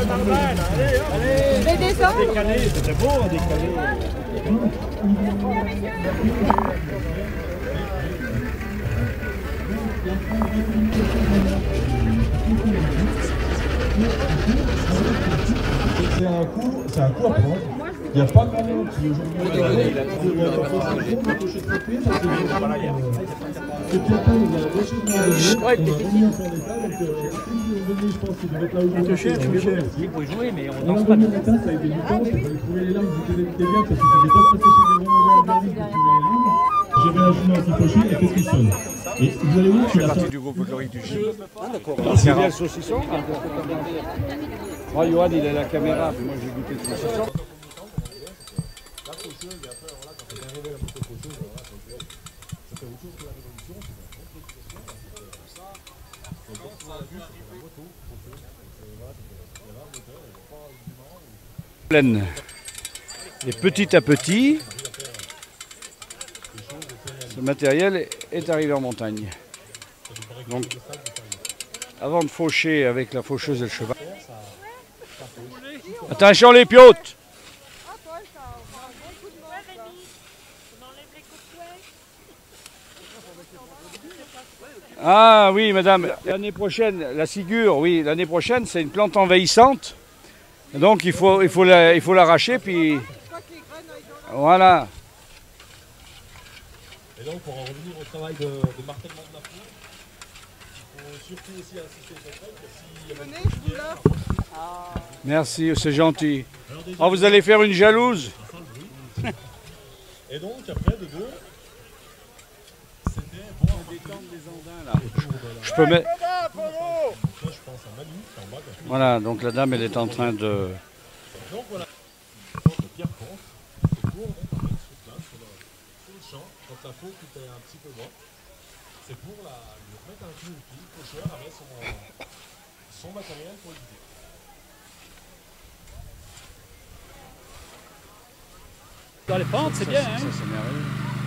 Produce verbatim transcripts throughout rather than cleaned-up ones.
Je vais descendre. Décalé, c'était beau à décaler. C'est un coup, c'est un coup à prendre. Il n'y a pas grand monde qui aujourd'hui C'est cher, c'est cher. Il faut jouer, mais on danse pas. J'ai réagi anti-poché et qu'est-ce qu'il sonne? Et vous allez voir, c'est partie du groupe folklorique du Gilles. Ah d'accord. C'est bien le saucisson. Moi, Johan, il a la caméra, moi j'ai goûté le saucisson. La faucheuse, et après, voilà, quand est arrivé la moto faucheuse, voilà, ça fait autre chose que la révolution, c'est la concrétisation, c'est ça. Et quand on a vu, c'est la moto faucheuse, voilà, il y avait un moteur, il n'y avait pas d'humain. Pleine. Et petit à petit, ce matériel est arrivé en montagne. Donc, avant de faucher avec la faucheuse et le cheval. Attention les piotes! Ah oui madame, l'année prochaine, la cigueur, oui, l'année prochaine c'est une plante envahissante. Donc il faut il faut la, il faut l'arracher puis voilà. Et donc pour en revenir au travail de, de martèlement de la peau, il faut surtout aussi insister sur le fait que s'il y a une... Merci, c'est gentil. Oh, vous allez faire une jalouse. Et donc après de deux, c'était bon à détendre les andins là. Je peux mettre. Là je pense à Manu, c'est en bas. Voilà, donc la dame elle est en train de. Donc voilà. Donc le pierre compte, c'est pour mettre sur place, sur le, sur le champ, quand la peau qui était un petit peu bas, c'est pour la, lui mettre un coup au pied, le pêcheur avait son, son matériel pour le guider. Dans les pentes, c'est bien, hein? Ça, c'est merveilleux.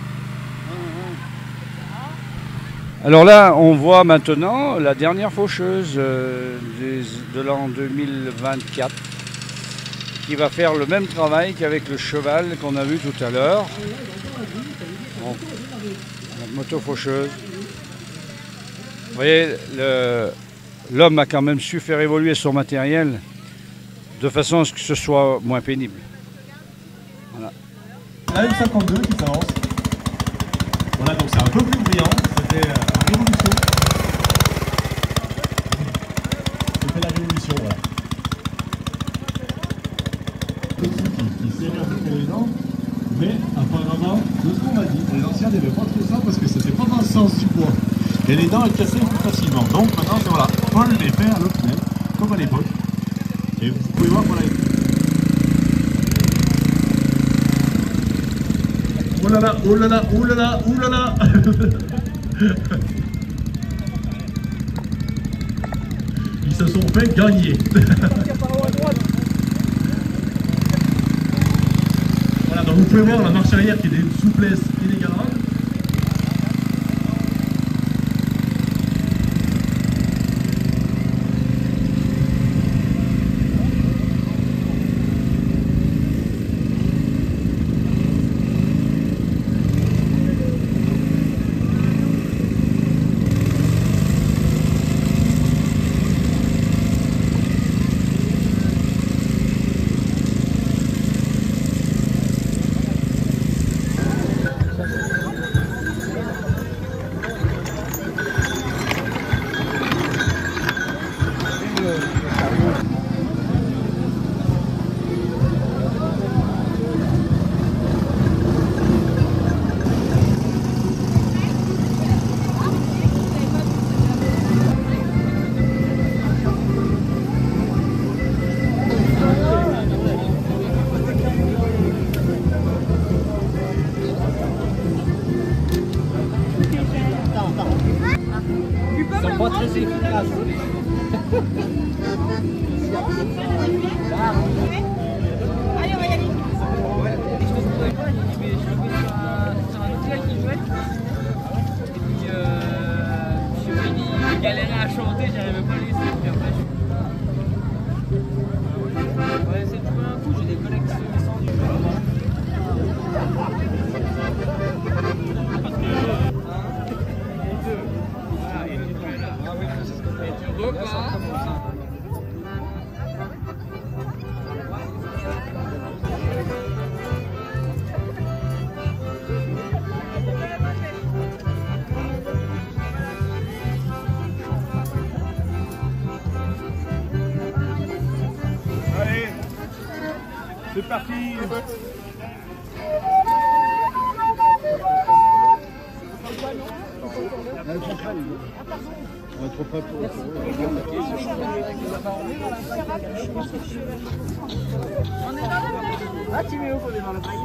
Alors là, on voit maintenant la dernière faucheuse euh, des, de l'an deux mille vingt-quatre qui va faire le même travail qu'avec le cheval qu'on a vu tout à l'heure. Bon, la moto faucheuse. Vous voyez, l'homme a quand même su faire évoluer son matériel de façon à ce que ce soit moins pénible. Voilà. La M cinquante-deux qui s'avance. Voilà, donc c'est un peu plus brillant. C'était la révolution. C'était la révolution, voilà. Qui, qui serrait un peu pour les dents, mais apparemment, de ce qu'on m'a dit, les anciens n'aimaient pas trop ça parce que c'était pas dans le sens du poids. Et les dents elles cassaient plus facilement. Donc maintenant, c'est voilà, Paul les fait à l'opinel, comme à l'époque. Et vous pouvez voir voilà. Oh là là, oh là là, oh là là, oh là là. Ils se sont fait gagner. Voilà, donc vous pouvez voir la marche arrière qui est d'une souplesse inégalable. Pas très efficace. Allez, on va y aller. Je te trouvais pas, je suis tombé sur un, sur un autre gars qui jouait. Et puis, euh, je sais pas, il galérait à chanter, j'arrivais pas à laisser. Puis après, je... repas. Allez, c'est parti. On trop pas pour. Ah, tu mets où qu'on est dans la paille?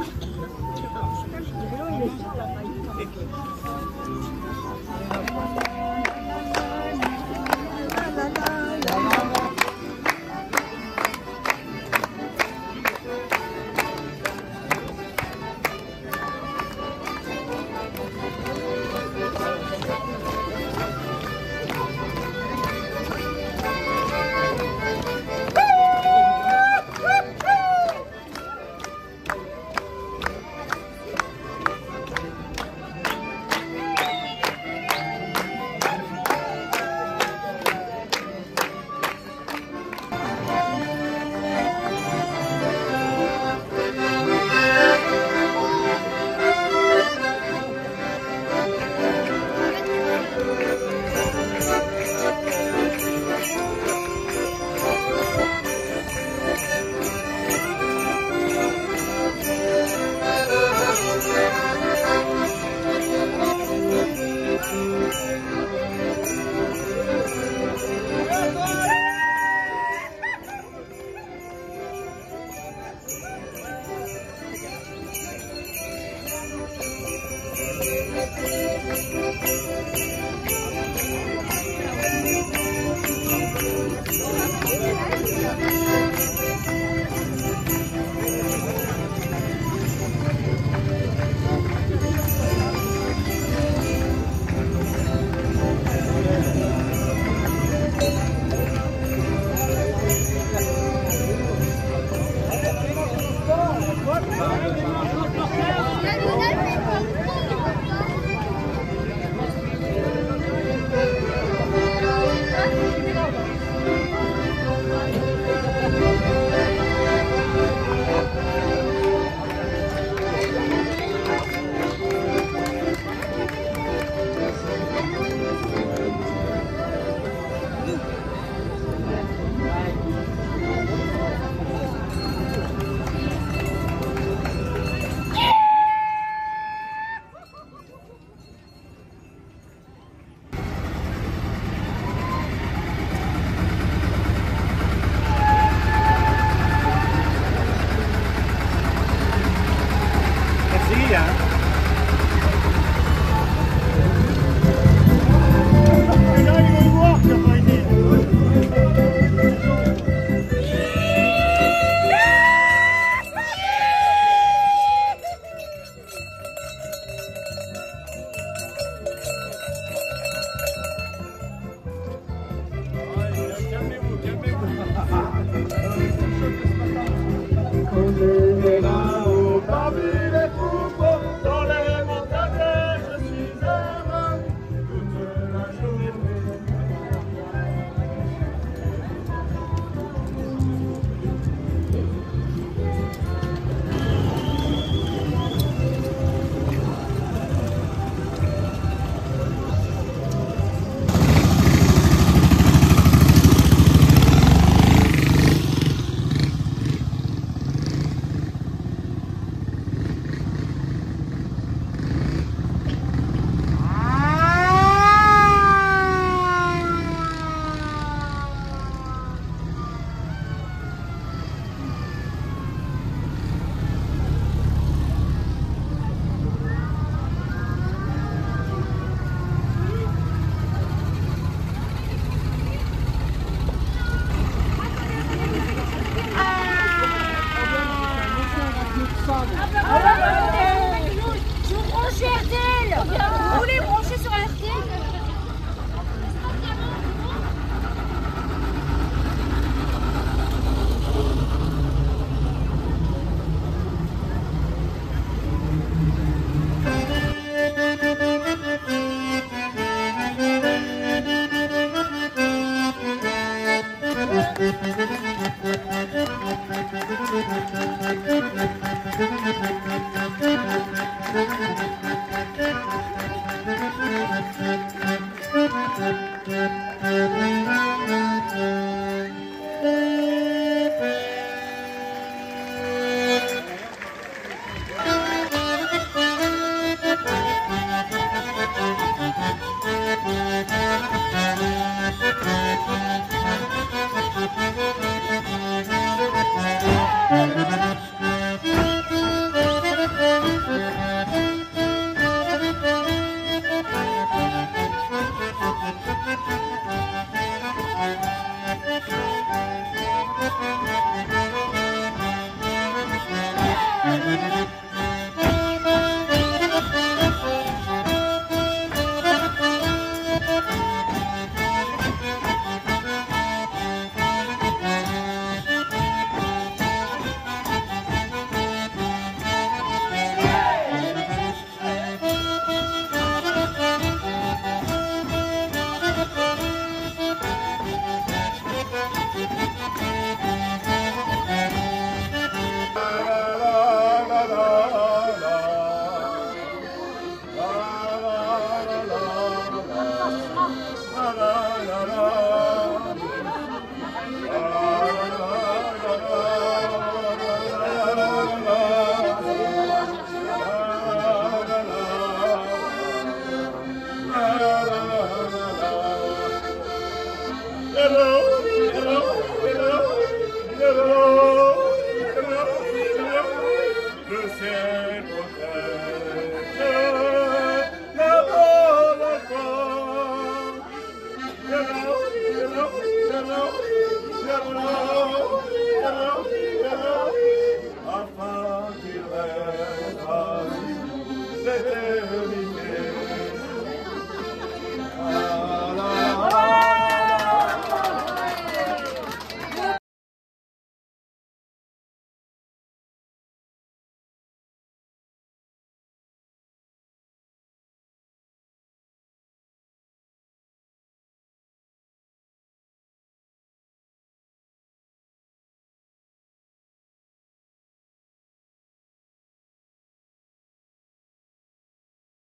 Hello.